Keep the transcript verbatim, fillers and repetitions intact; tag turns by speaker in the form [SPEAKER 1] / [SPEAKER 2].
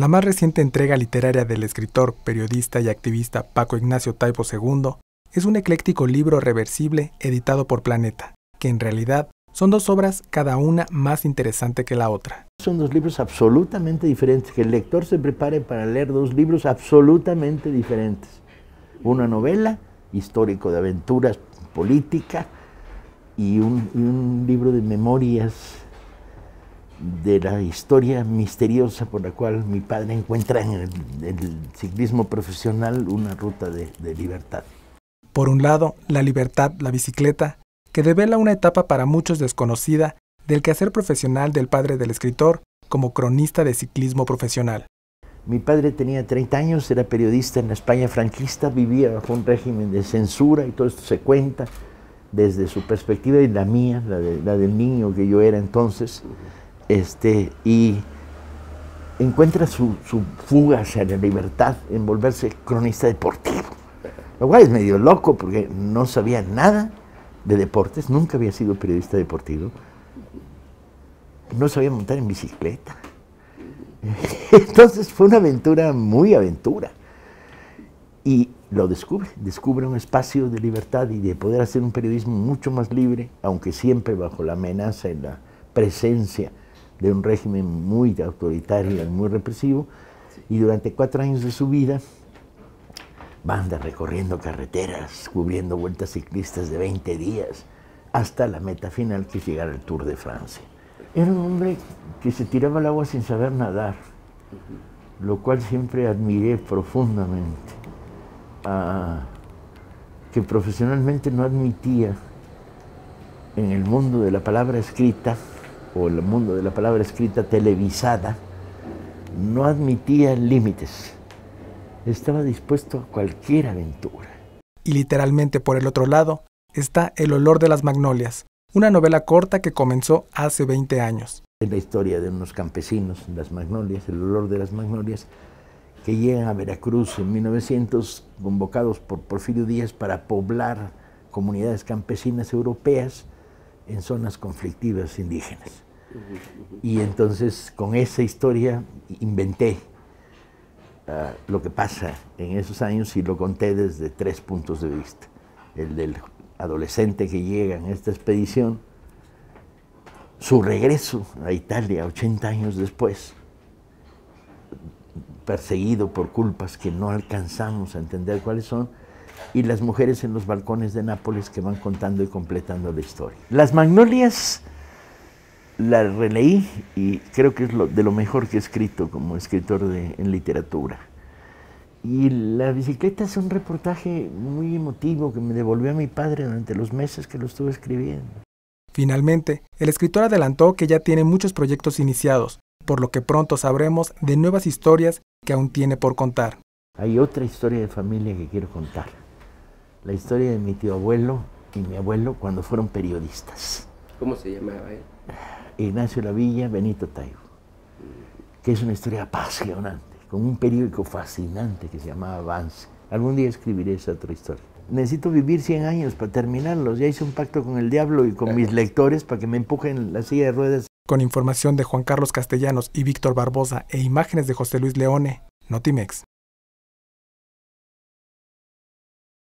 [SPEAKER 1] La más reciente entrega literaria del escritor, periodista y activista Paco Ignacio Taibo segundo es un ecléctico libro reversible editado por Planeta, que en realidad son dos obras, cada una más interesante que la otra.
[SPEAKER 2] Son dos libros absolutamente diferentes, que el lector se prepare para leer dos libros absolutamente diferentes. Una novela, histórico de aventuras, política, y un, y un libro de memorias de la historia misteriosa por la cual mi padre encuentra en el, en el ciclismo profesional una ruta de, de libertad.
[SPEAKER 1] Por un lado, La libertad, la bicicleta, que devela una etapa para muchos desconocida del quehacer profesional del padre del escritor como cronista de ciclismo profesional.
[SPEAKER 2] Mi padre tenía treinta años, era periodista en la España franquista, vivía bajo un régimen de censura y todo esto se cuenta desde su perspectiva y la mía, la, de, la del niño que yo era entonces. Este, y encuentra su, su fuga hacia la libertad en volverse cronista deportivo. Lo cual es medio loco porque no sabía nada de deportes, nunca había sido periodista deportivo, no sabía montar en bicicleta. Entonces fue una aventura, muy aventura. Y lo descubre, descubre un espacio de libertad y de poder hacer un periodismo mucho más libre, aunque siempre bajo la amenaza y la presencia de un régimen muy autoritario y muy represivo, y durante cuatro años de su vida va a andar recorriendo carreteras, cubriendo vueltas ciclistas de veinte días, hasta la meta final, que es llegar al Tour de Francia. Era un hombre que se tiraba al agua sin saber nadar, lo cual siempre admiré profundamente, ah, que profesionalmente no admitía en el mundo de la palabra escrita, o el mundo de la palabra escrita televisada, no admitía límites. Estaba dispuesto a cualquier aventura.
[SPEAKER 1] Y literalmente por el otro lado está El olor de las magnolias, una novela corta que comenzó hace veinte años.
[SPEAKER 2] Es la historia de unos campesinos, las magnolias, el olor de las magnolias, que llegan a Veracruz en mil novecientos, convocados por Porfirio Díaz para poblar comunidades campesinas europeas en zonas conflictivas indígenas. Y entonces con esa historia inventé uh, lo que pasa en esos años y lo conté desde tres puntos de vista. El del adolescente que llega en esta expedición, su regreso a Italia ochenta años después, perseguido por culpas que no alcanzamos a entender cuáles son, y las mujeres en los balcones de Nápoles que van contando y completando la historia. Las magnolias la releí y creo que es lo, de lo mejor que he escrito como escritor de, en literatura. Y La bicicleta es un reportaje muy emotivo que me devolvió a mi padre durante los meses que lo estuve escribiendo.
[SPEAKER 1] Finalmente, el escritor adelantó que ya tiene muchos proyectos iniciados, por lo que pronto sabremos de nuevas historias que aún tiene por contar.
[SPEAKER 2] Hay otra historia de familia que quiero contar. La historia de mi tío abuelo y mi abuelo cuando fueron periodistas.
[SPEAKER 3] ¿Cómo se llamaba él?
[SPEAKER 2] Ignacio Lavilla, Benito Taibo, que es una historia apasionante, con un periódico fascinante que se llamaba Avance. Algún día escribiré esa otra historia. Necesito vivir cien años para terminarlos. Ya hice un pacto con el diablo y con mis lectores para que me empujen la silla de ruedas.
[SPEAKER 1] Con información de Juan Carlos Castellanos y Víctor Barbosa e imágenes de José Luis Leone, Notimex.